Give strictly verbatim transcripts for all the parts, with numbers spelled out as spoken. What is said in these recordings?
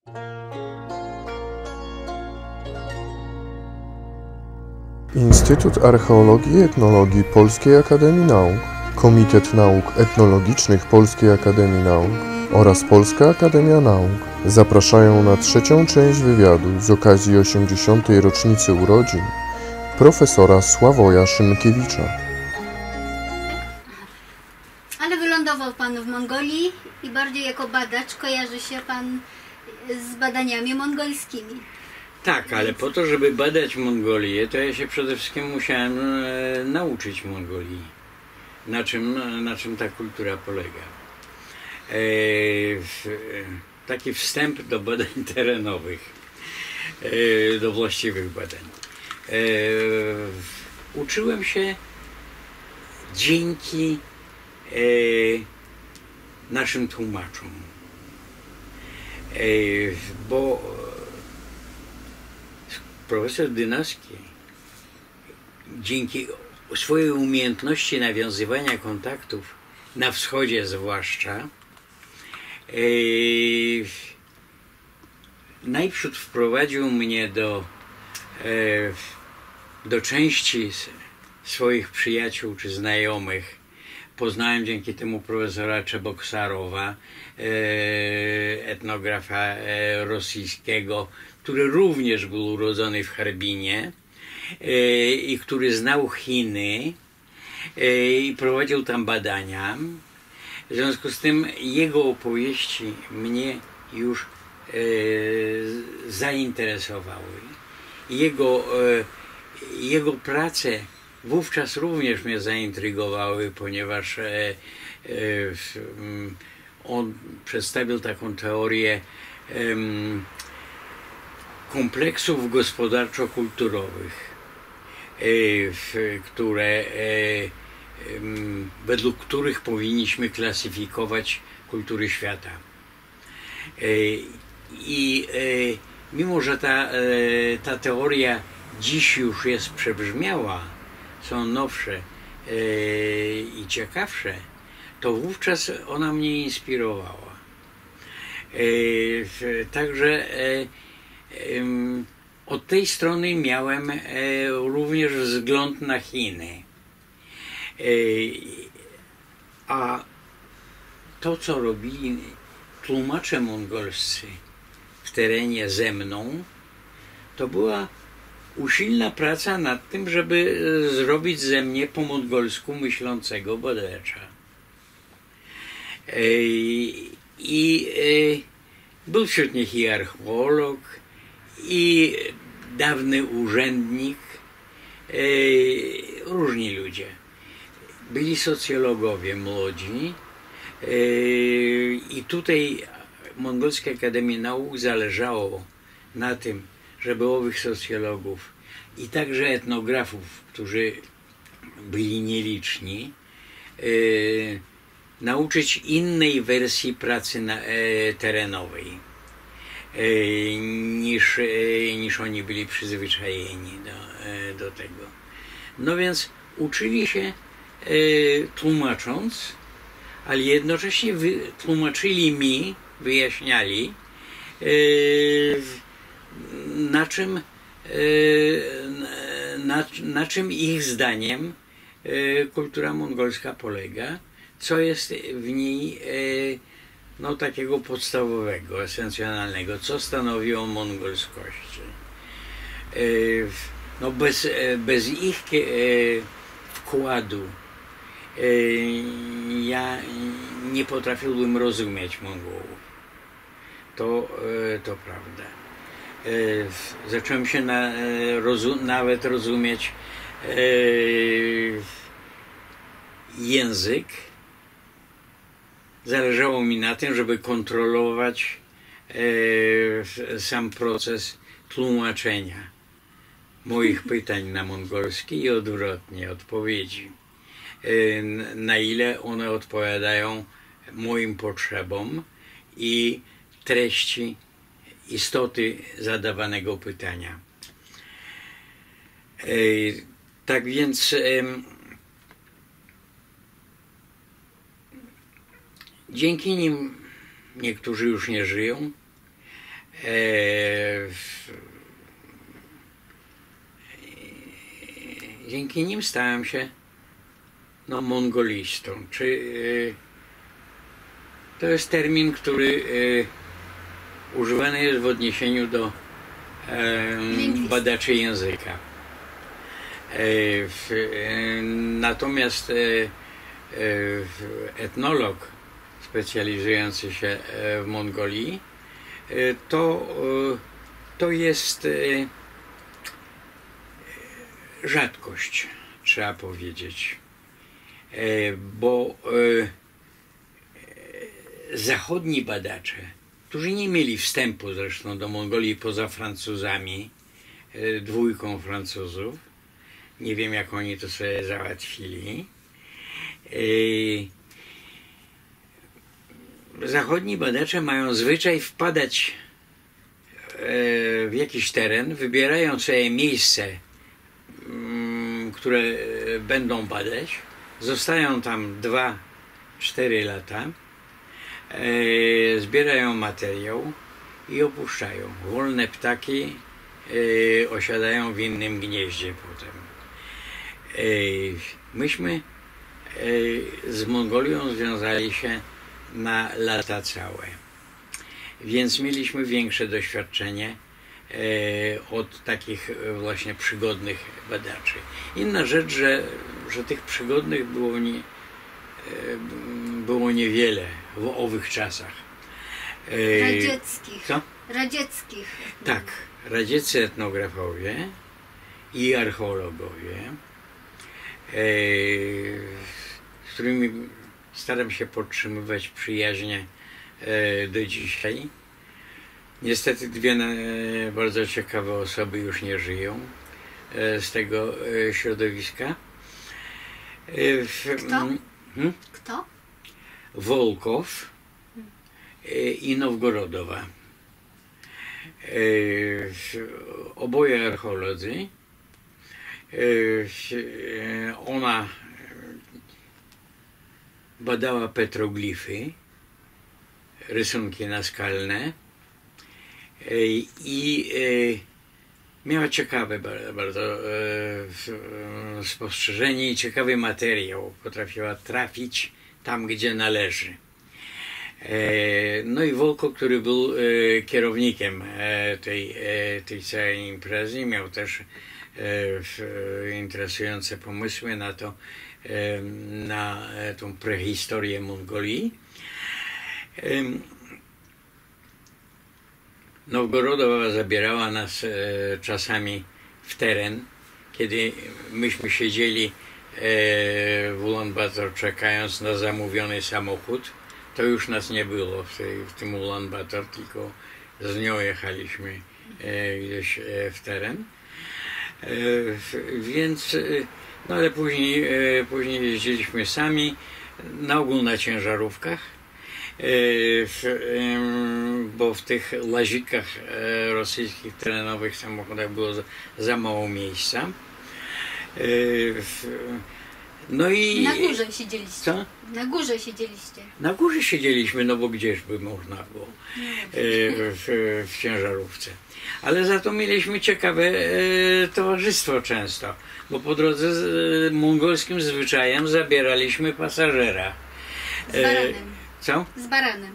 Instytut Archeologii i Etnologii Polskiej Akademii Nauk, Komitet Nauk Etnologicznych Polskiej Akademii Nauk oraz Polska Akademia Nauk zapraszają na trzecią część wywiadu z okazji osiemdziesiątej rocznicy urodzin profesora Sławoja Szymkiewicza. Ale wylądował Pan w Mongolii i bardziej jako badacz kojarzy się Pan z badaniami mongolskimi. Tak, ale po to, żeby badać Mongolię, to ja się przede wszystkim musiałem e, nauczyć Mongolii, na czym, na czym ta kultura polega. E, w, taki wstęp do badań terenowych, e, do właściwych badań. E, uczyłem się dzięki e, naszym tłumaczom, e, bo profesor Dynowski dzięki swojej umiejętności nawiązywania kontaktów na wschodzie zwłaszcza yy, najpierw wprowadził mnie do, yy, do części swoich przyjaciół czy znajomych. Poznałem dzięki temu profesora Czeboksarowa, yy, etnografa yy, rosyjskiego, który również był urodzony w Harbinie yy, i który znał Chiny yy, i prowadził tam badania. W związku z tym jego opowieści mnie już yy, zainteresowały. Jego, yy, jego prace wówczas również mnie zaintrygowały, ponieważ yy, yy, on przedstawił taką teorię yy, kompleksów gospodarczo-kulturowych, które, według których powinniśmy klasyfikować kultury świata. I mimo, że ta, ta teoria dziś już jest przebrzmiała, są nowsze i ciekawsze, to wówczas ona mnie inspirowała. Także od tej strony miałem również wzgląd na Chiny. A to, co robili tłumacze mongolscy w terenie ze mną, to była usilna praca nad tym, żeby zrobić ze mnie po mongolsku myślącego badacza. I był wśród nich i archeolog, i dawny urzędnik, e, różni ludzie. Byli socjologowie młodzi e, i tutaj Mongolskiej Akademii Nauk zależało na tym, żeby owych socjologów i także etnografów, którzy byli nieliczni, e, nauczyć innej wersji pracy na, e, terenowej. Niż, niż oni byli przyzwyczajeni do, do tego. No więc uczyli się tłumacząc, ale jednocześnie wy, tłumaczyli mi, wyjaśniali, na czym, na, na czym ich zdaniem kultura mongolska polega, co jest w niej no takiego podstawowego, esencjonalnego, co stanowi o mongolskości. No bez, bez ich wkładu ja nie potrafiłbym rozumieć Mongołów. To, to prawda. Zacząłem się na, rozu, nawet rozumieć język. Zależało mi na tym, żeby kontrolować e, sam proces tłumaczenia moich pytań na mongolski i odwrotnie, odpowiedzi. E, na ile one odpowiadają moim potrzebom i treści, istoty zadawanego pytania. E, tak więc e, dzięki nim niektórzy już nie żyją. w- dzięki nim stałem się no, mongolistą. Czy, y, to jest termin, który y, używany jest w odniesieniu do e, Lingwist. badaczy języka. E, w, e, natomiast e, e, etnolog specjalizujący się e, w Mongolii e, to, e, to jest e, rzadkość, trzeba powiedzieć. E, bo e, zachodni badacze, którzy nie mieli wstępu zresztą do Mongolii poza Francuzami, e, dwójką Francuzów, nie wiem jak oni to sobie załatwili, e, zachodni badacze mają zwyczaj wpadać e, w jakiś teren, wybierają sobie miejsce, mm, które e, będą badać, zostają tam dwa cztery lata, e, zbierają materiał i opuszczają. Wolne ptaki e, osiadają w innym gnieździe potem. E, myśmy e, z Mongolią związali się na lata całe, więc mieliśmy większe doświadczenie e, od takich właśnie przygodnych badaczy. Inna rzecz, że, że tych przygodnych było, nie, e, było niewiele w owych czasach. E, Radzieckich. Co? Radzieckich. Tak, radzieccy etnografowie i archeologowie, e, z którymi staram się podtrzymywać przyjaźnie e, do dzisiaj. Niestety dwie e, bardzo ciekawe osoby już nie żyją e, z tego e, środowiska. E, w, Kto? Hmm? Kto? Wolkow e, i Nowgorodowa. E, oboje archeolodzy. E, ona badała petroglify, rysunki naskalne e, i e, miała ciekawe bardzo, bardzo e, spostrzeżenie i ciekawy materiał. Potrafiła trafić tam, gdzie należy. No i Wolko, który był kierownikiem tej, tej całej imprezy, miał też interesujące pomysły na to, na tą prehistorię Mongolii. Nowgorodowa zabierała nas czasami w teren, kiedy myśmy siedzieli w Ulan Bator czekając na zamówiony samochód. To już nas nie było w, tej, w tym Ulan Bator, tylko z nią jechaliśmy e, gdzieś e, w teren. E, więc, e, no ale później, e, później jeździliśmy sami, na ogół na ciężarówkach, e, w, e, bo w tych lazikach e, rosyjskich terenowych samochodach było za, za mało miejsca. E, w, No i... Na górze siedzieliście. Co? Na górze siedzieliście. Na górze siedzieliśmy, no bo gdzież by można było e, w, w ciężarówce. Ale za to mieliśmy ciekawe e, towarzystwo często, bo po drodze z e, mongolskim zwyczajem zabieraliśmy pasażera. Z baranem. Co? Z baranem.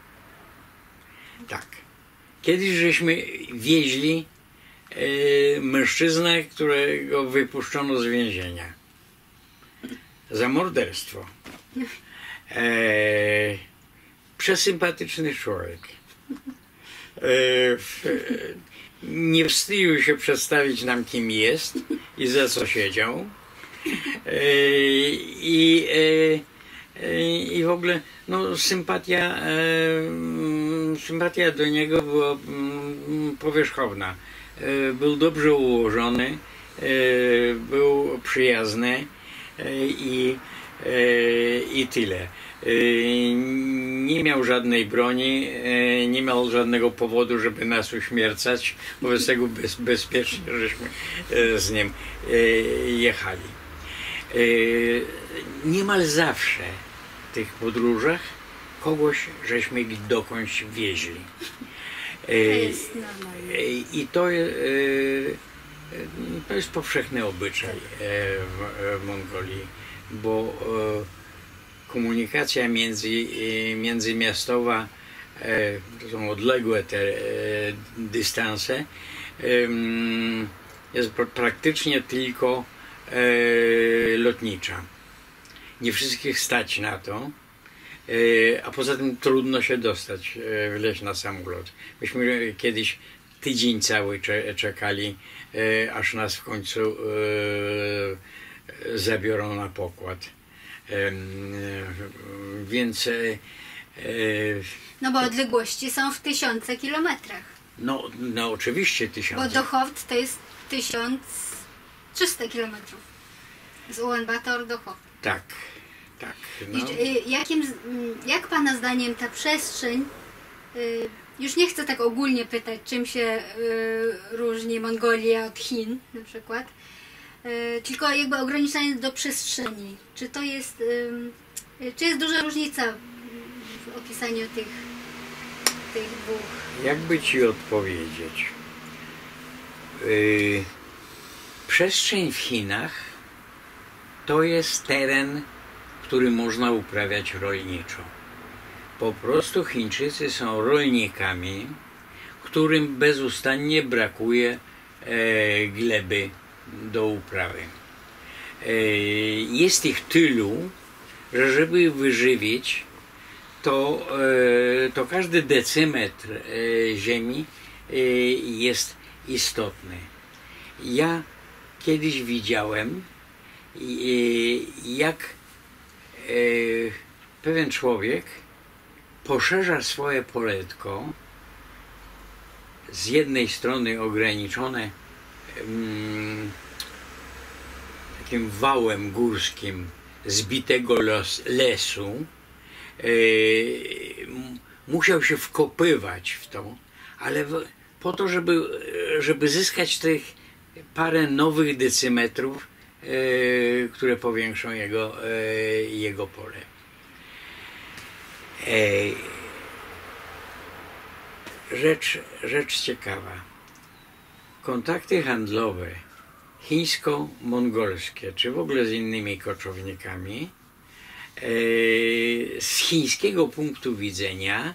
Tak. Kiedyś żeśmy wieźli e, mężczyznę, którego wypuszczono z więzienia za morderstwo. E, przesympatyczny człowiek. E, w, nie wstydził się przedstawić nam, kim jest i za co siedział. E, i, e, I w ogóle no, sympatia, e, sympatia do niego była mm, powierzchowna. E, był dobrze ułożony, e, był przyjazny. I, i tyle. Nie miał żadnej broni, nie miał żadnego powodu, żeby nas uśmiercać, wobec tego bez, bezpiecznie żeśmy z nim jechali. Niemal zawsze w tych podróżach kogoś żeśmy dokądś wieźli. To jest normalne. I to, e, to jest powszechny obyczaj w, w Mongolii, bo komunikacja między, międzymiastowa, to są odległe te dystanse, jest praktycznie tylko lotnicza. Nie wszystkich stać na to, a poza tym trudno się dostać, wleźć na samolot. Myśmy kiedyś tydzień cały czekali, aż nas w końcu zabiorą na pokład. Więc... No bo odległości są w tysiące kilometrach. No, no oczywiście tysiące. Bo do Hoft to jest tysiąc trzysta kilometrów. Z Ulaanbaatar do Hoft. Tak, tak. No. I, jakim, jak Pana zdaniem ta przestrzeń, już nie chcę tak ogólnie pytać, czym się różni Mongolia od Chin na przykład, tylko jakby ograniczenie do przestrzeni. Czy to jest, czy jest duża różnica w opisaniu tych, tych dwóch? Jakby Ci odpowiedzieć? Yy, przestrzeń w Chinach to jest teren, który można uprawiać rolniczo. Po prostu Chińczycy są rolnikami, którym bezustannie brakuje e, gleby do uprawy. E, jest ich tylu, że żeby wyżywić, to, e, to każdy decymetr e, ziemi e, jest istotny. Ja kiedyś widziałem, e, jak e, pewien człowiek poszerza swoje poletko, z jednej strony ograniczone um, takim wałem górskim zbitego los, lesu, e, musiał się wkopywać w to, ale w, po to, żeby, żeby zyskać tych parę nowych decymetrów, e, które powiększą jego, e, jego pole. Rzecz, rzecz ciekawa. Kontakty handlowe chińsko-mongolskie, czy w ogóle z innymi koczownikami, z chińskiego punktu widzenia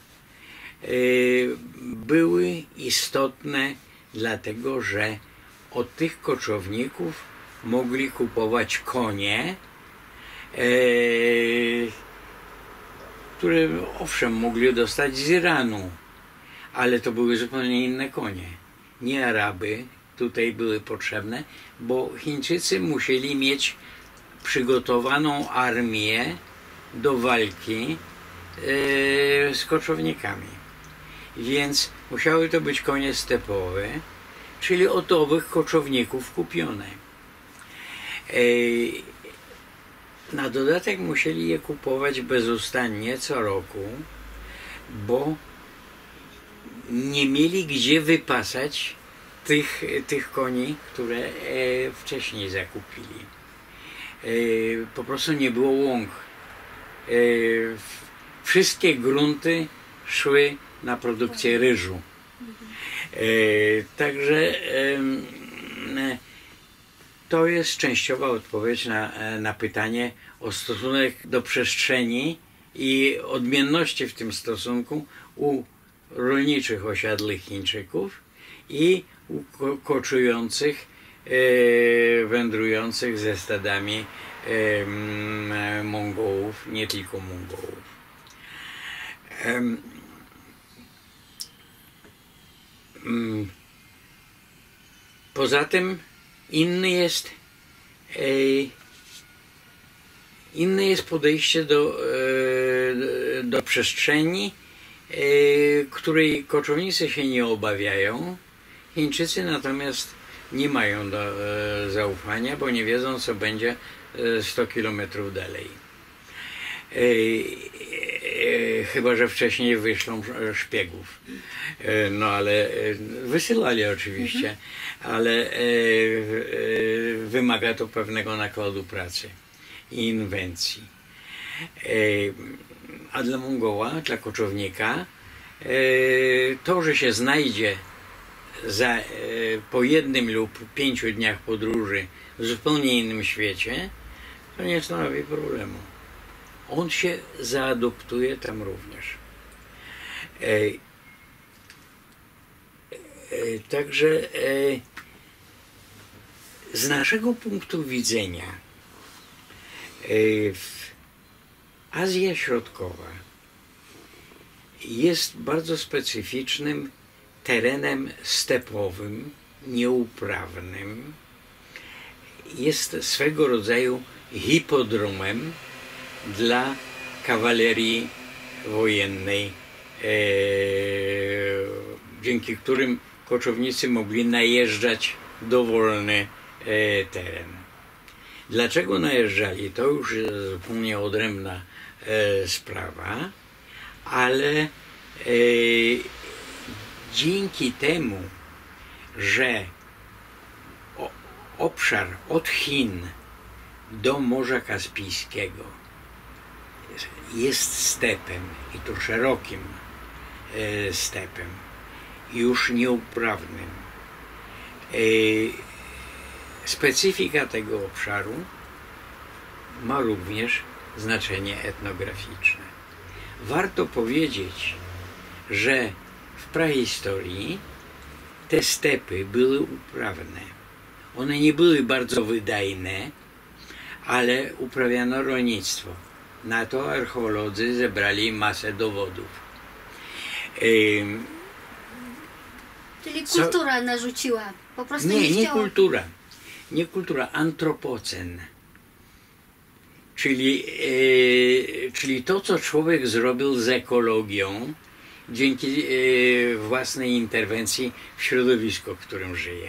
były istotne, dlatego że od tych koczowników mogli kupować konie, które owszem mogli dostać z Iranu, ale to były zupełnie inne konie. Nie Araby tutaj były potrzebne, bo Chińczycy musieli mieć przygotowaną armię do walki e, z koczownikami. Więc musiały to być konie stepowe, czyli od owych koczowników kupione. E, Na dodatek musieli je kupować bezustannie co roku, bo nie mieli gdzie wypasać tych, tych koni, które e, wcześniej zakupili. E, po prostu nie było łąk. E, wszystkie grunty szły na produkcję ryżu. E, także e, to jest częściowa odpowiedź na, na pytanie o stosunek do przestrzeni i odmienności w tym stosunku u rolniczych osiadłych Chińczyków i u ko koczujących, e, wędrujących ze stadami e, Mongołów, nie tylko Mongołów. E, mm, poza tym inny jest, e, inne jest podejście do, e, do przestrzeni, e, której koczownicy się nie obawiają. Chińczycy natomiast nie mają do, e, zaufania, bo nie wiedzą, co będzie sto kilometrów dalej. E, e, chyba że wcześniej wyślą szpiegów. E, no ale e, wysyłali oczywiście, mhm. ale e, e, wymaga to pewnego nakładu pracy i inwencji. E, a dla Mongoła, dla koczownika, to, że się znajdzie za, po jednym lub pięciu dniach podróży w zupełnie innym świecie, to nie stanowi problemu. On się zaadoptuje tam również. E, e, także e, z naszego punktu widzenia e, Azja Środkowa jest bardzo specyficznym terenem stepowym, nieuprawnym. Jest swego rodzaju hipodromem dla kawalerii wojennej, e, dzięki którym koczownicy mogli najeżdżać dowolny e, teren. Dlaczego najeżdżali? To już jest zupełnie odrębna e, sprawa, ale e, dzięki temu, że o, obszar od Chin do Morza Kaspijskiego jest stepem, i to szerokim e, stepem, już nieuprawnym. E, specyfika tego obszaru ma również znaczenie etnograficzne. Warto powiedzieć, że w prahistorii te stepy były uprawne. One nie były bardzo wydajne, ale uprawiano rolnictwo. Na to archeolodzy zebrali masę dowodów. Ym, Czyli kultura co? narzuciła. Po prostu nie, nie, nie chciało... kultura. Nie kultura, antropocen. Czyli, yy, czyli to, co człowiek zrobił z ekologią dzięki yy, własnej interwencji w środowisko, w którym żyje.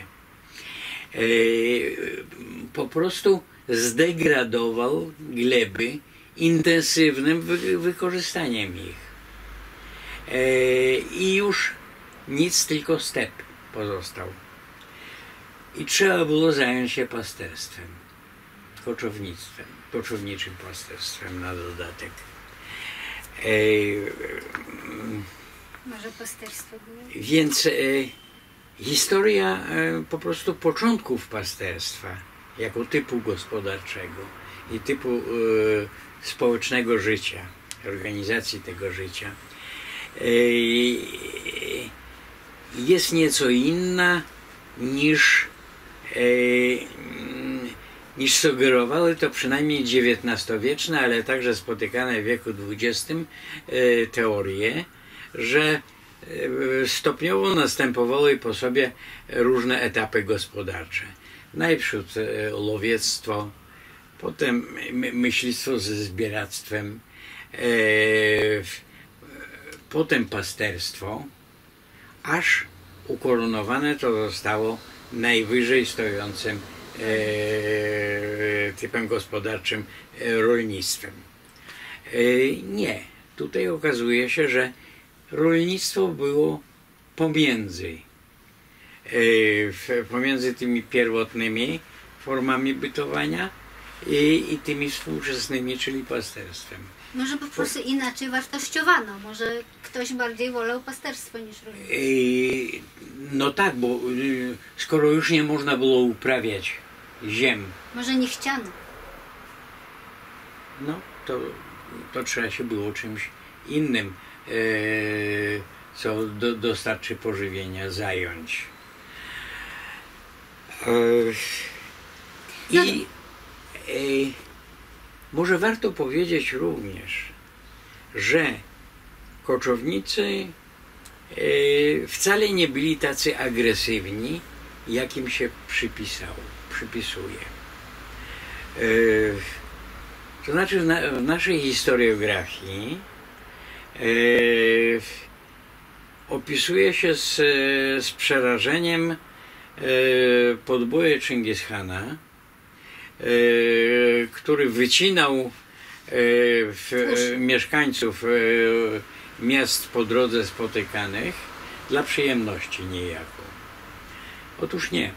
Yy, po prostu zdegradował gleby intensywnym wy wykorzystaniem ich. Yy, I już nic, tylko step pozostał. I trzeba było zająć się pasterstwem, koczownictwem, koczowniczym pasterstwem na dodatek. Yy, Może pasterstwo było? Więc e, historia e, po prostu początków pasterstwa jako typu gospodarczego i typu e, społecznego życia, organizacji tego życia e, jest nieco inna niż, e, niż sugerowały to przynajmniej dziewiętnastowieczne, ale także spotykane w wieku dwudziestym e, teorie, że stopniowo następowały po sobie różne etapy gospodarcze. Najpierw łowiectwo, potem myślistwo ze zbieractwem, e, potem pasterstwo, aż ukoronowane to zostało najwyżej stojącym e, typem gospodarczym e, rolnictwem. E, nie, tutaj okazuje się, że rolnictwo było pomiędzy, e, pomiędzy tymi pierwotnymi formami bytowania i, i tymi współczesnymi, czyli pasterstwem. Może po prostu inaczej wartościowano. Może ktoś bardziej wolał pasterstwo niż rolnictwo. E, no tak, bo e, skoro już nie można było uprawiać ziem. Może nie chciano. No, to, to trzeba się było czymś innym, e, co do, dostarczy pożywienia, zająć. E, I e, może warto powiedzieć również, że koczownicy e, wcale nie byli tacy agresywni, jakim się przypisało, przypisuje. E, to znaczy w, na, w naszej historiografii e, opisuje się z, z przerażeniem e, podboje Czingishana, e, który wycinał e, w, e, mieszkańców e, miast po drodze spotykanych dla przyjemności niejako. Otóż nie.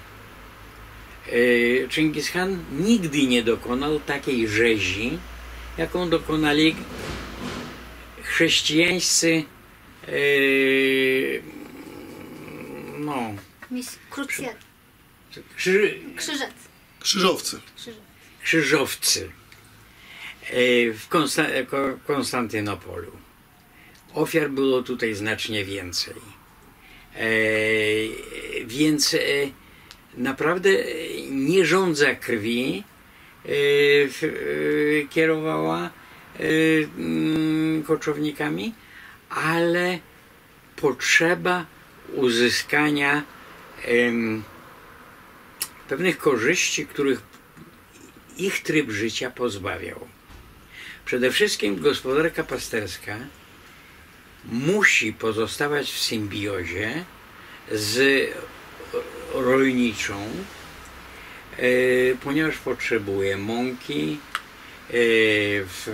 Czingis-Han nigdy nie dokonał takiej rzezi, jaką dokonali chrześcijańscy no, Mis krucjat. krzy, Krzyżac. Krzyżowcy. Krzyżac. krzyżowcy w Konsta- Ko- Konstantynopolu. Ofiar było tutaj znacznie więcej. E, więc e, naprawdę nie żądza krwi e, f, e, kierowała e, m, koczownikami, ale potrzeba uzyskania em, pewnych korzyści, których ich tryb życia pozbawiał. Przede wszystkim gospodarka pasterska musi pozostawać w symbiozie z rolniczą, e, ponieważ potrzebuje mąki, e, w,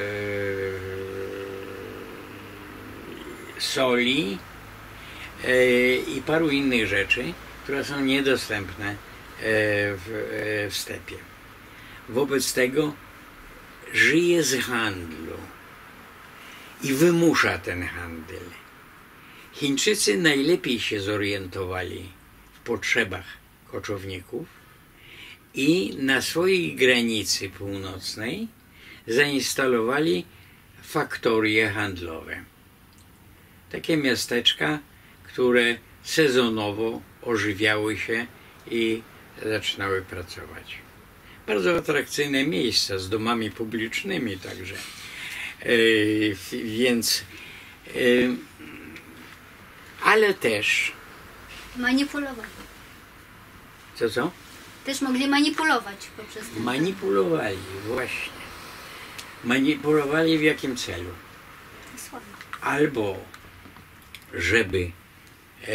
e, soli e, i paru innych rzeczy, które są niedostępne e, w, e, w stepie. Wobec tego żyje z handlu i wymusza ten handel. Chińczycy najlepiej się zorientowali w potrzebach koczowników i na swojej granicy północnej zainstalowali faktorie handlowe. Takie miasteczka, które sezonowo ożywiały się i zaczynały pracować. Bardzo atrakcyjne miejsca z domami publicznymi także. Yy, więc yy, ale też Manipulować. co co? Też mogli manipulować poprzez ten Manipulowali, właśnie. Manipulowali w jakim celu? słabo. Albo żeby e,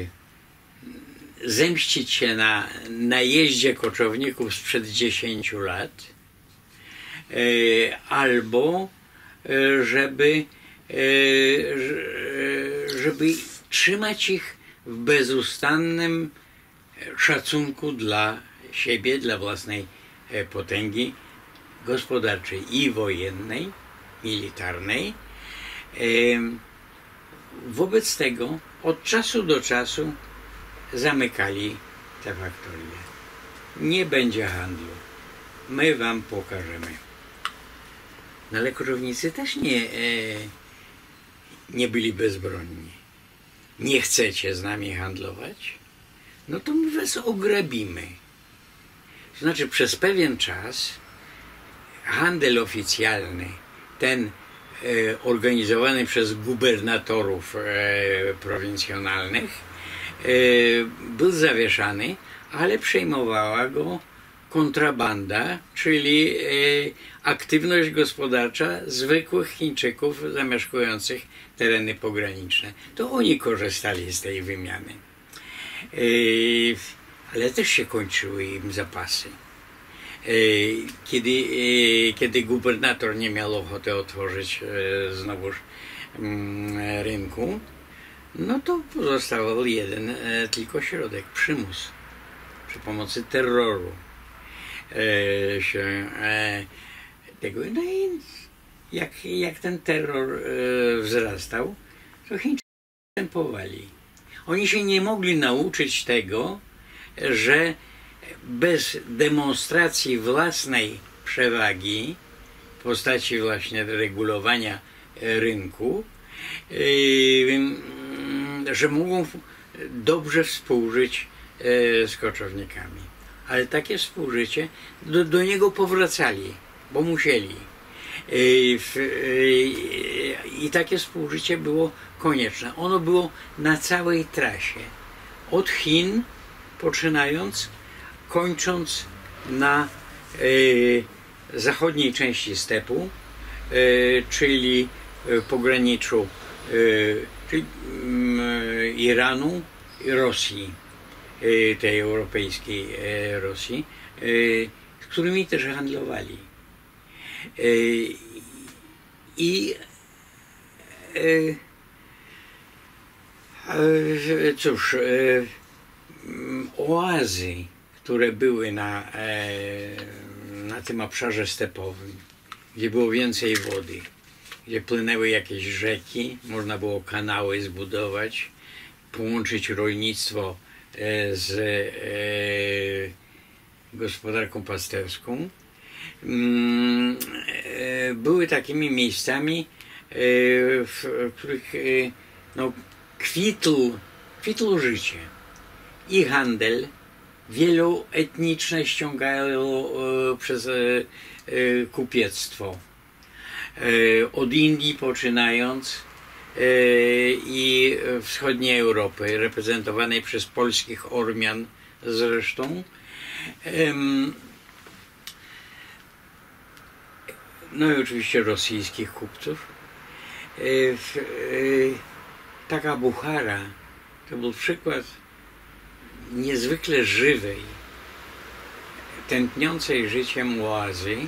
zemścić się na najeździe koczowników sprzed dziesięciu lat, e, albo e, żeby, e, żeby trzymać ich w bezustannym szacunku dla siebie, dla własnej potęgi gospodarczej i wojennej, militarnej. Wobec tego od czasu do czasu zamykali te faktorie. Nie będzie handlu. My wam pokażemy. No ale koczownicy też nie, e, nie byli bezbronni. Nie chcecie z nami handlować? No to my was ograbimy. To znaczy przez pewien czas handel oficjalny, ten e, organizowany przez gubernatorów e, prowincjonalnych, e, był zawieszany, ale przejmowała go kontrabanda, czyli e, aktywność gospodarcza zwykłych Chińczyków zamieszkujących tereny pograniczne. To oni korzystali z tej wymiany. E, ale też się kończyły im zapasy. E, kiedy, e, kiedy gubernator nie miał ochoty otworzyć e, znowuż mm, rynku, no to pozostawał jeden e, tylko środek, przymus. Przy pomocy terroru e, się e, tego. No i jak, jak ten terror e, wzrastał, to Chińczycy postępowali. Oni się nie mogli nauczyć tego, że bez demonstracji własnej przewagi w postaci właśnie regulowania rynku, że mogą dobrze współżyć z koczownikami. Ale takie współżycie, do, do niego powracali, bo musieli. I takie współżycie było konieczne. Ono było na całej trasie. Od Chin poczynając, kończąc na y, zachodniej części stepu, y, czyli pograniczu y, czyli, y, Iranu i Rosji, y, tej europejskiej y, Rosji, y, z którymi też handlowali. Y, I y, y, cóż, y, oazy, które były na, na tym obszarze stepowym, gdzie było więcej wody, gdzie płynęły jakieś rzeki, można było kanały zbudować, połączyć rolnictwo z gospodarką pasterską. Były takimi miejscami, w których no, kwitł, kwitło życie i handel. Wieloetniczne ściągało przez kupiectwo. Od Indii poczynając i wschodniej Europy, reprezentowanej przez polskich Ormian zresztą. No i oczywiście rosyjskich kupców. Taka Buchara to był przykład niezwykle żywej, tętniącej życiem oazy,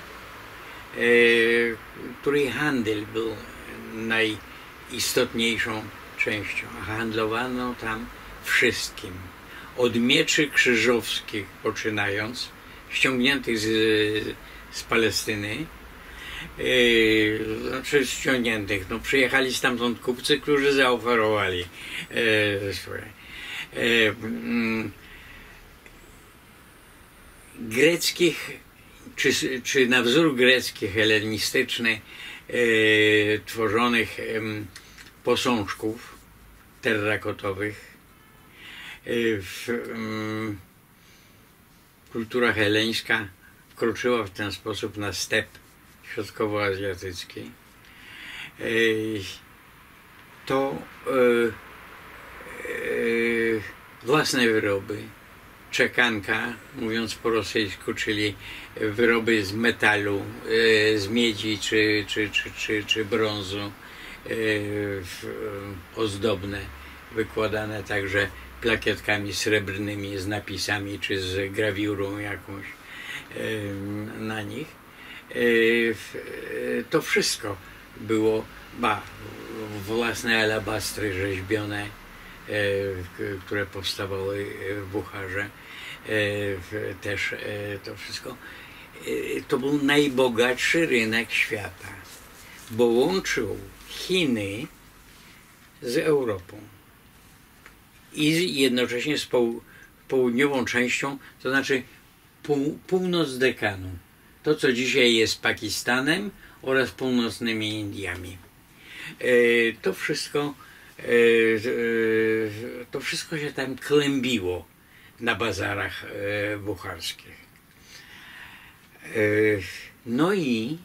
której handel był najistotniejszą częścią. Handlowano tam wszystkim. Od mieczy krzyżowskich poczynając, ściągniętych z, z Palestyny, Yy, znaczy ściągniętych, no przyjechali stamtąd kupcy, którzy zaoferowali yy, swoje. Yy, yy, greckich, czy, czy na wzór greckich, helenistycznych, yy, tworzonych yy, posążków terrakotowych. Yy, w, yy, kultura heleńska wkroczyła w ten sposób na step środkowoazjatyckiej. To własne wyroby, czekanka, mówiąc po rosyjsku, czyli wyroby z metalu, z miedzi czy, czy, czy, czy, czy brązu, ozdobne, wykładane także plakietkami srebrnymi z napisami czy z grawiurą jakąś na nich. To wszystko było, ba, własne alabastry rzeźbione, które powstawały w Bucharze, też to wszystko. To był najbogatszy rynek świata, bo łączył Chiny z Europą i jednocześnie z poł południową częścią, to znaczy pół północ Dekanu. To, co dzisiaj jest Pakistanem oraz północnymi Indiami. To wszystko, to wszystko się tam klębiło na bazarach bucharskich. No i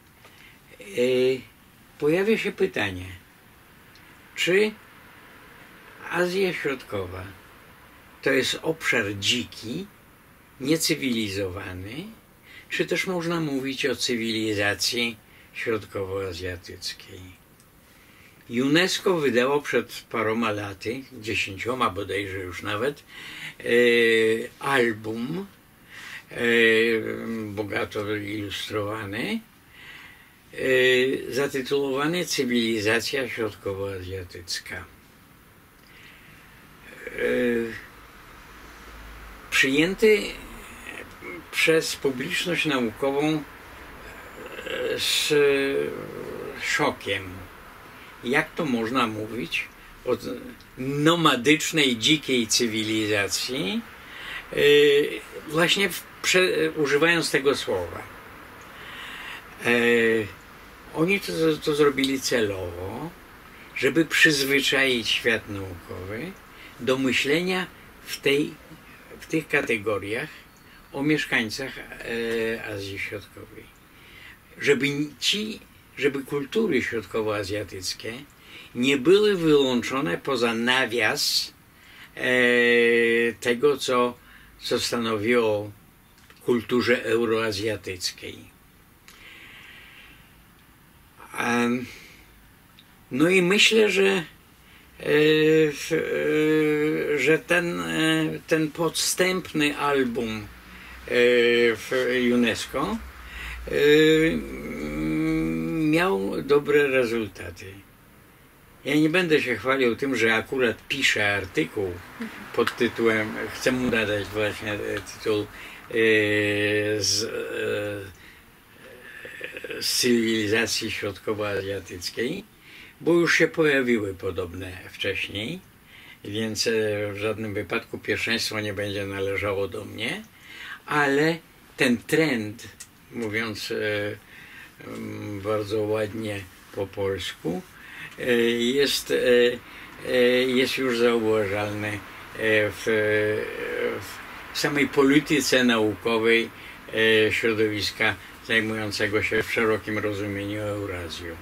pojawia się pytanie, czy Azja Środkowa to jest obszar dziki, niecywilizowany, czy też można mówić o cywilizacji środkowoazjatyckiej. UNESCO wydało przed paroma laty, dziesięcioma bodajże już nawet, e, album e, bogato ilustrowany, e, zatytułowany Cywilizacja środkowoazjatycka. E, przyjęty przez publiczność naukową z szokiem. Jak to można mówić o nomadycznej, dzikiej cywilizacji, właśnie w, prze, używając tego słowa. Oni to, to zrobili celowo, żeby przyzwyczaić świat naukowy do myślenia w, tej, w tych kategoriach o mieszkańcach e, Azji Środkowej. Żeby ci, żeby kultury środkowoazjatyckie nie były wyłączone poza nawias e, tego, co, co stanowiło kulturze euroazjatyckiej. E, no i myślę, że e, że ten, ten podstępny album w UNESCO miał dobre rezultaty. Ja nie będę się chwalił tym, że akurat piszę artykuł pod tytułem, chcę mu nadać właśnie tytuł z z cywilizacji środkowoazjatyckiej, bo już się pojawiły podobne wcześniej, więc w żadnym wypadku pierwszeństwo nie będzie należało do mnie, ale ten trend, mówiąc bardzo ładnie po polsku, jest, jest już zauważalny w, w samej polityce naukowej środowiska zajmującego się w szerokim rozumieniu Eurazją.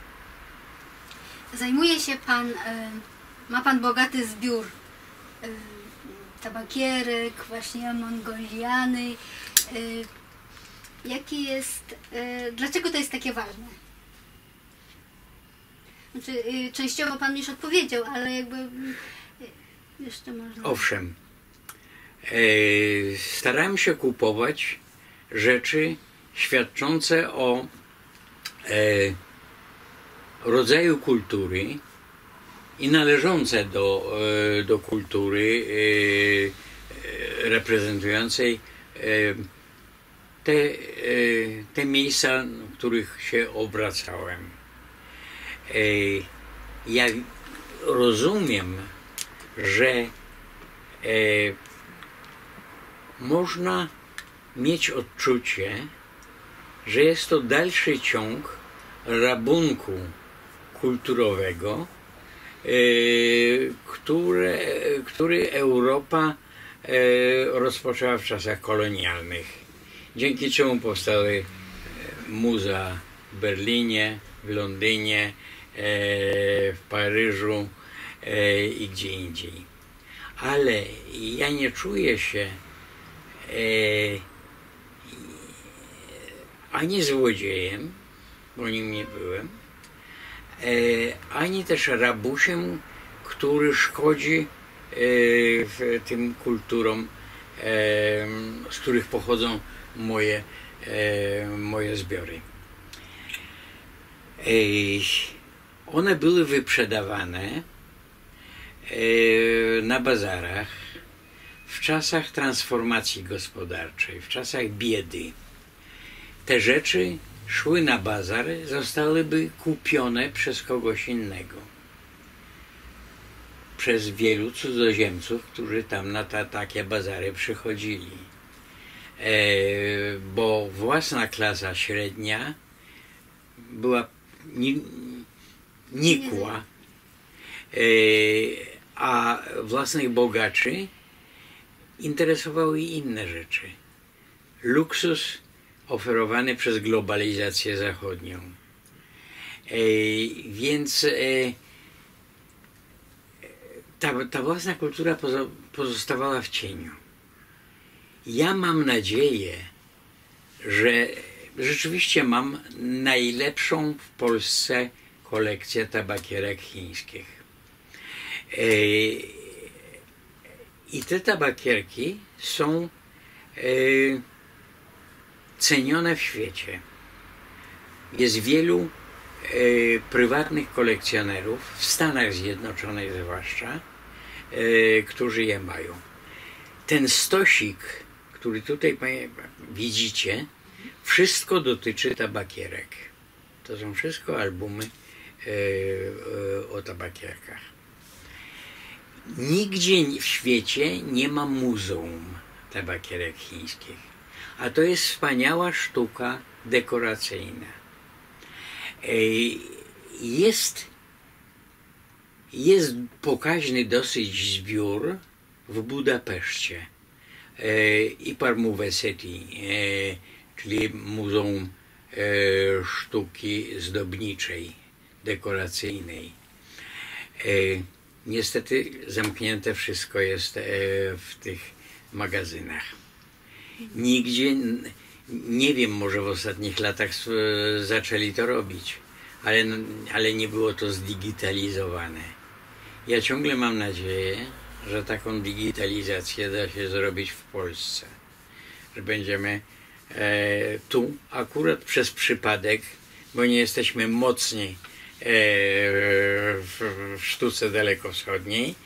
Zajmuje się pan, ma pan bogaty zbiór tabakierek, właśnie mongoliany. Jaki jest, dlaczego to jest takie ważne? Znaczy, częściowo pan już odpowiedział, ale jakby jeszcze można... Owszem. Starałem się kupować rzeczy świadczące o rodzaju kultury i należące do, do kultury reprezentującej te, te miejsca, w których się obracałem. Ja rozumiem, że można mieć odczucie, że jest to dalszy ciąg rabunku kulturowego, które, który Europa rozpoczęła w czasach kolonialnych, dzięki czemu powstały muzea w Berlinie, w Londynie, w Paryżu i gdzie indziej. Ale ja nie czuję się ani złodziejem, bo nim nie byłem, ani też rabusiem, który szkodzi tym kulturom, z których pochodzą moje, moje zbiory. One były wyprzedawane na bazarach w czasach transformacji gospodarczej, w czasach biedy. Te rzeczy szły na bazar, zostałyby kupione przez kogoś innego. Przez wielu cudzoziemców, którzy tam na ta, takie bazary przychodzili. E, bo własna klasa średnia była ni, nikła, e, a własnych bogaczy interesowały inne rzeczy. Luksus oferowany przez globalizację zachodnią. E, więc e, ta, ta własna kultura pozo, pozostawała w cieniu. Ja mam nadzieję, że rzeczywiście mam najlepszą w Polsce kolekcję tabakierek chińskich. E, I te tabakierki są e, cenione w świecie. Jest wielu e, prywatnych kolekcjonerów, w Stanach Zjednoczonych zwłaszcza, e, którzy je mają. Ten stosik, który tutaj widzicie, wszystko dotyczy tabakierek. To są wszystko albumy e, e, o tabakierkach. Nigdzie w świecie nie ma muzeum tabakierek chińskich. A to jest wspaniała sztuka dekoracyjna. Jest, jest pokaźny dosyć zbiór w Budapeszcie i Parmuveseti, czyli Muzeum Sztuki Zdobniczej, Dekoracyjnej. Niestety zamknięte wszystko jest w tych magazynach. Nigdzie, nie wiem, może w ostatnich latach zaczęli to robić, ale, ale nie było to zdigitalizowane. Ja ciągle mam nadzieję, że taką digitalizację da się zrobić w Polsce. Że będziemy e, tu akurat przez przypadek, bo nie jesteśmy mocni e, w, w sztuce dalekowschodniej, e,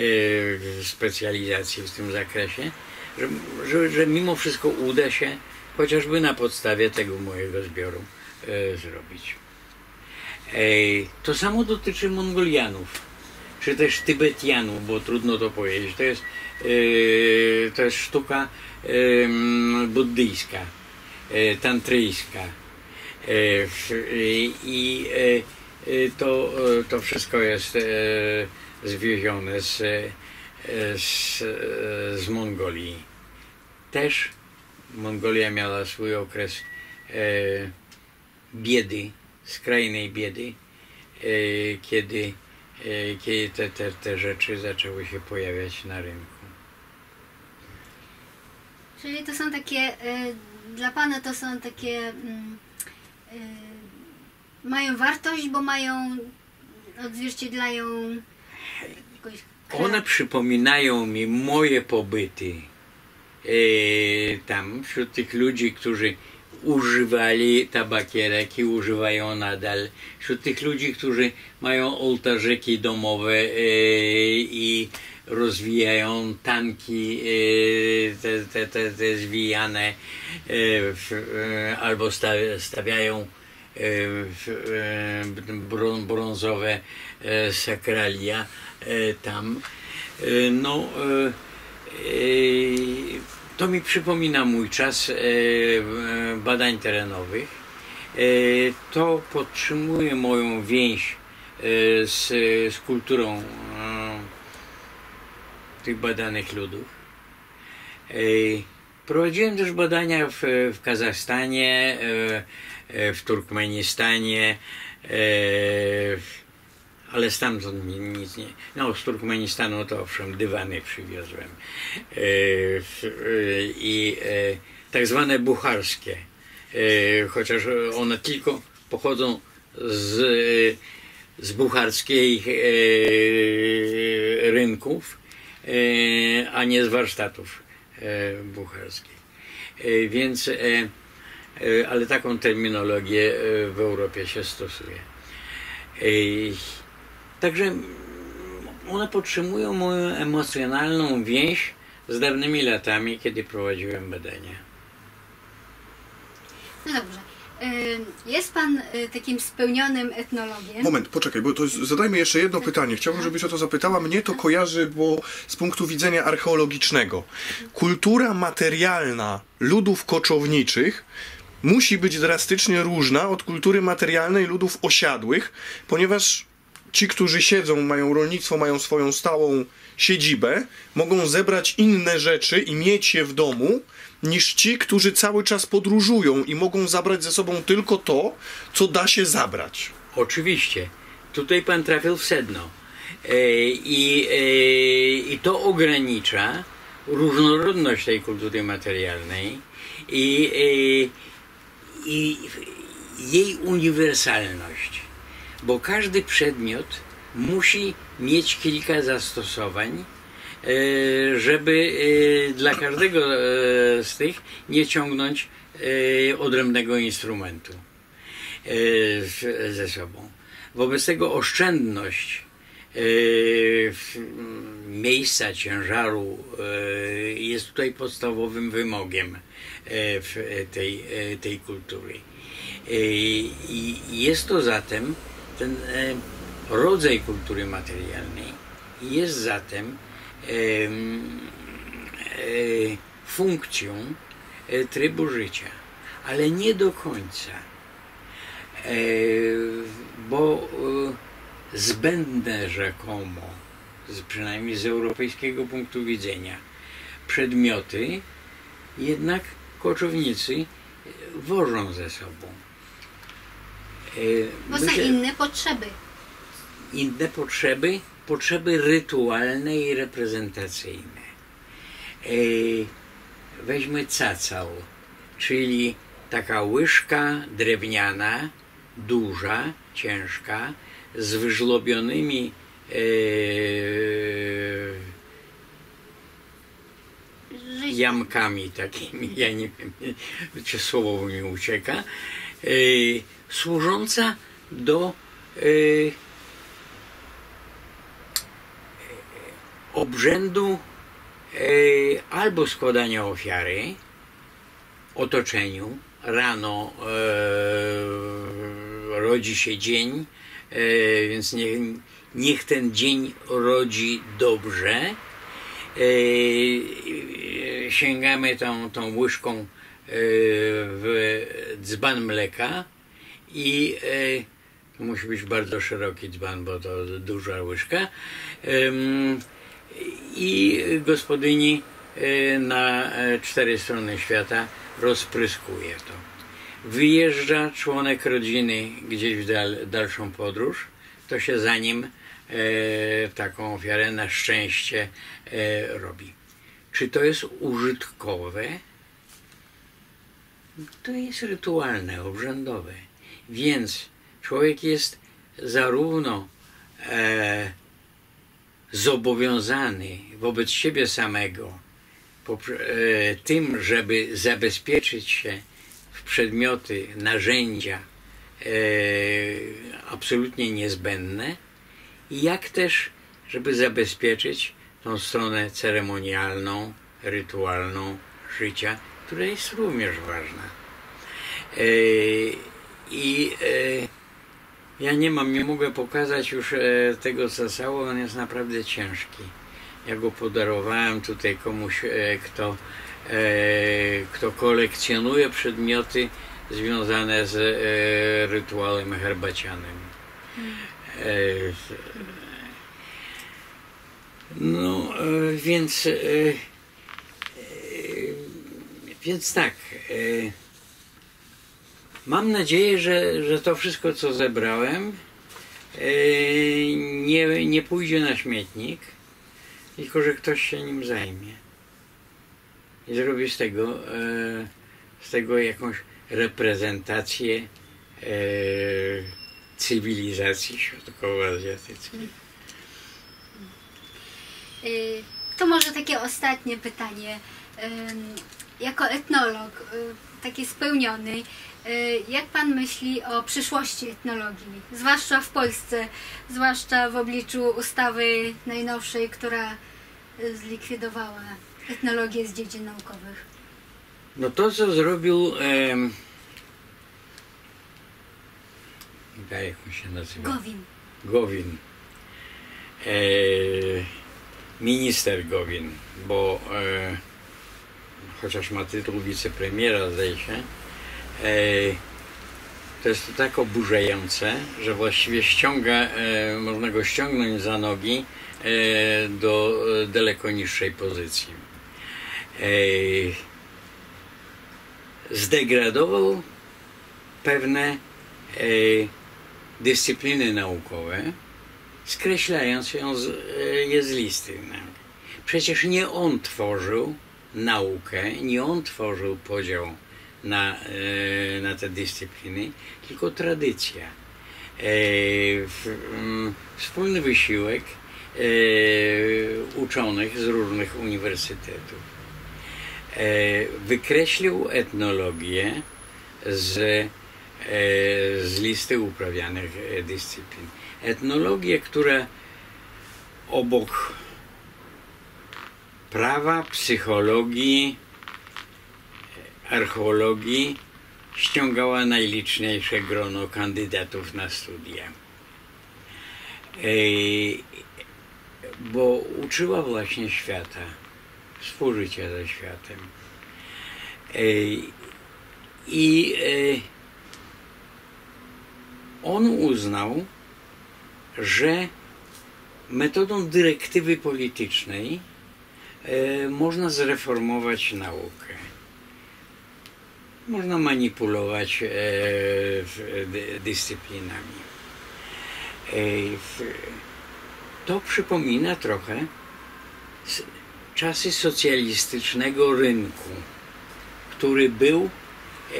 w specjalizacji w tym zakresie, Że, że, że mimo wszystko uda się chociażby na podstawie tego mojego zbioru e, zrobić. E, to samo dotyczy Mongolianów, czy też Tybetianów, bo trudno to powiedzieć. To jest, e, to jest sztuka e, buddyjska, e, tantryjska. E, I e, to, to wszystko jest e, zwiezione z, z, z Mongolii. Też Mongolia miała swój okres e, biedy, skrajnej biedy, e, kiedy, e, kiedy te, te, te rzeczy zaczęły się pojawiać na rynku. Czyli to są takie, e, dla Pana to są takie, mm, e, mają wartość, bo mają, odzwierciedlają jakąś kreację. One przypominają mi moje pobyty e, tam, wśród tych ludzi, którzy używali tabakierek i używają nadal. Wśród tych ludzi, którzy mają ołtarzyki domowe e, i rozwijają tanki e, te, te, te, te zwijane e, w, e, albo stawiają e, w, e, brą, brązowe e, sakralia e, tam. E, no, e, e, to mi przypomina mój czas e, badań terenowych. E, to podtrzymuje moją więź e, z, z kulturą e, tych badanych ludów. E, prowadziłem też badania w, w Kazachstanie, e, w Turkmenistanie, e, ale stamtąd nic nie... No, z Turkmenistanu to owszem, dywany przywiozłem. E, I e, tak zwane bucharskie, e, chociaż one tylko pochodzą z, z bucharskich e, rynków, e, a nie z warsztatów e, bucharskich. E, więc, e, e, ale taką terminologię w Europie się stosuje. E, Także one podtrzymują moją emocjonalną więź z dawnymi latami, kiedy prowadziłem badania. No dobrze. Jest Pan takim spełnionym etnologiem? Moment, poczekaj, bo to jest, zadajmy jeszcze jedno pytanie. Chciałbym, żebyś o to zapytała. Mnie to kojarzy, bo z punktu widzenia archeologicznego. Kultura materialna ludów koczowniczych musi być drastycznie różna od kultury materialnej ludów osiadłych, ponieważ ci, którzy siedzą, mają rolnictwo, mają swoją stałą siedzibę, mogą zebrać inne rzeczy i mieć je w domu, niż ci, którzy cały czas podróżują i mogą zabrać ze sobą tylko to, co da się zabrać. Oczywiście. Tutaj Pan trafił w sedno. E, i, e, I to ogranicza różnorodność tej kultury materialnej i, e, i jej uniwersalność. Bo każdy przedmiot musi mieć kilka zastosowań, żeby dla każdego z tych nie ciągnąć odrębnego instrumentu ze sobą. Wobec tego oszczędność miejsca, ciężaru jest tutaj podstawowym wymogiem w tej, tej kultury. I jest to zatem ten rodzaj kultury materialnej, jest zatem funkcją trybu życia, ale nie do końca, bo zbędne rzekomo, przynajmniej z europejskiego punktu widzenia, przedmioty jednak koczownicy wożą ze sobą. Bo są inne potrzeby. Inne potrzeby, potrzeby rytualne i reprezentacyjne. Weźmy cacał, czyli taka łyżka drewniana, duża, ciężka, z wyżlobionymi e, jamkami takimi, ja nie wiem, czy słowo mi ucieka, e, służąca do e, obrzędu e, albo składania ofiary, otoczeniu. Rano e, rodzi się dzień, e, więc niech, niech ten dzień rodzi dobrze. E, sięgamy tą, tą łyżką e, w dzban mleka i e, to musi być bardzo szeroki dzban, bo to duża łyżka. E, I gospodyni e, na cztery strony świata rozpryskuje to. Wyjeżdża członek rodziny gdzieś w dal, dalszą podróż, to się za nim e, taką ofiarę na szczęście e, robi. Czy to jest użytkowe? To jest rytualne, obrzędowe. Więc człowiek jest zarówno e, zobowiązany wobec siebie samego tym, żeby zabezpieczyć się w przedmioty, narzędzia e, absolutnie niezbędne, jak też, żeby zabezpieczyć tą stronę ceremonialną, rytualną życia, która jest również ważna. E, I e, ja nie mam, nie mogę pokazać już e, tego casało, on jest naprawdę ciężki. Ja go podarowałem tutaj komuś, e, kto, e, kto kolekcjonuje przedmioty związane z e, rytuałem herbacianym. E, no, e, więc, e, e, więc tak. E, mam nadzieję, że, że to wszystko, co zebrałem, e, nie, nie pójdzie na śmietnik, tylko że ktoś się nim zajmie i zrobi z tego, e, z tego jakąś reprezentację e, cywilizacji środkowoazjatyckiej. To może takie ostatnie pytanie. Jako etnolog, taki spełniony, jak Pan myśli o przyszłości etnologii, zwłaszcza w Polsce, zwłaszcza w obliczu ustawy najnowszej, która zlikwidowała etnologię z dziedzin naukowych? No to, co zrobił, e, jak on się nazywa? Gowin. Gowin. E, minister Gowin, bo e, chociaż ma tytuł wicepremiera, zdaje się, e, to jest to tak oburzające, że właściwie ściąga, e, można go ściągnąć za nogi e, do daleko niższej pozycji. E, zdegradował pewne e, dyscypliny naukowe, skreślając ją z, e, je z listy. Przecież nie on tworzył naukę, nie on tworzył podział na, e, na te dyscypliny, tylko tradycja. E, w, m, wspólny wysiłek e, uczonych z różnych uniwersytetów. E, wykreślił etnologię z, e, z listy uprawianych dyscyplin. Etnologię, która obok prawa, psychologii, archeologii ściągała najliczniejsze grono kandydatów na studia. E, bo uczyła właśnie świata, współżycia ze światem. E, I e, on uznał, że metodą dyrektywy politycznej e, można zreformować naukę. Można manipulować e, w, dy, dyscyplinami. E, w, to przypomina trochę s, czasy socjalistycznego rynku, który był e,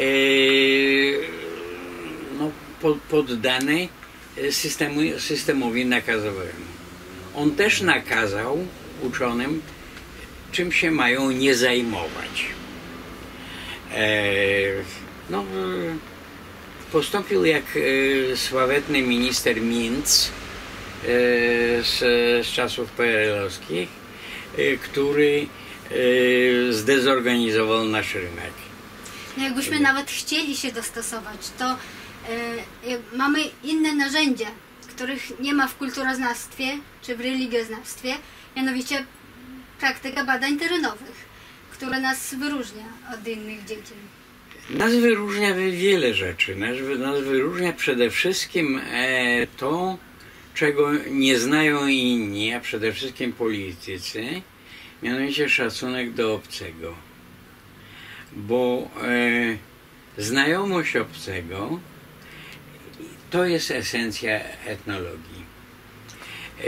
no, pod, poddany systemu, systemowi nakazowemu. On też nakazał uczonym, czym się mają nie zajmować. E, no, postąpił jak e, sławetny minister Mincz e, z, z czasów P R L-owskich, e, który e, zdezorganizował nasz rynek. No jakbyśmy nawet chcieli się dostosować, to e, e, mamy inne narzędzia, których nie ma w kulturoznawstwie czy w religioznawstwie, mianowicie praktyka badań terenowych, która nas wyróżnia od innych dziedzin. Nas wyróżnia wiele rzeczy. Nas, nas wyróżnia przede wszystkim e, to, czego nie znają inni, a przede wszystkim politycy, mianowicie szacunek do obcego. Bo e, znajomość obcego to jest esencja etnologii, e,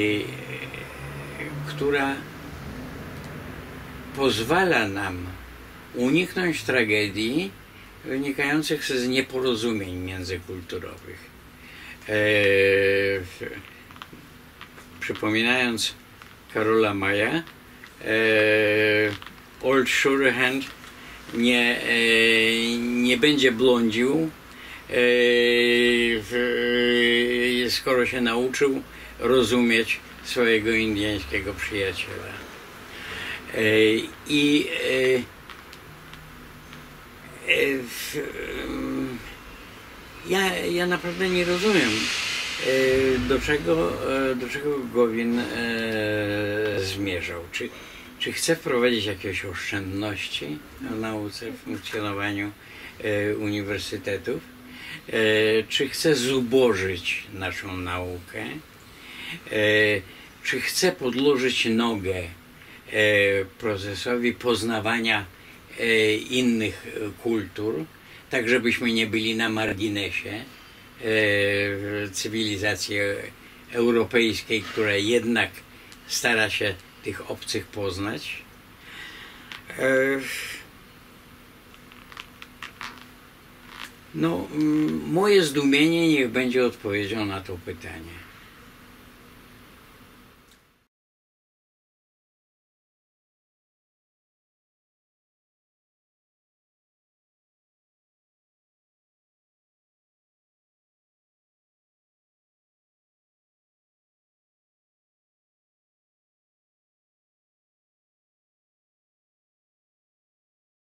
która pozwala nam uniknąć tragedii wynikających z nieporozumień międzykulturowych. E, przypominając Karola Maja, e, Old Surehand nie, e, nie będzie blądził, e, w, skoro się nauczył rozumieć swojego indyjskiego przyjaciela. E, I e, Ja, ja naprawdę nie rozumiem, do czego, do czego Gowin zmierzał. Czy, czy chce wprowadzić jakieś oszczędności w nauce, w funkcjonowaniu uniwersytetów? Czy chce zubożyć naszą naukę? Czy chce podłożyć nogę procesowi poznawania innych kultur, tak żebyśmy nie byli na marginesie cywilizacji europejskiej, która jednak stara się tych obcych poznać. No, moje zdumienie niech będzie odpowiedzią na to pytanie.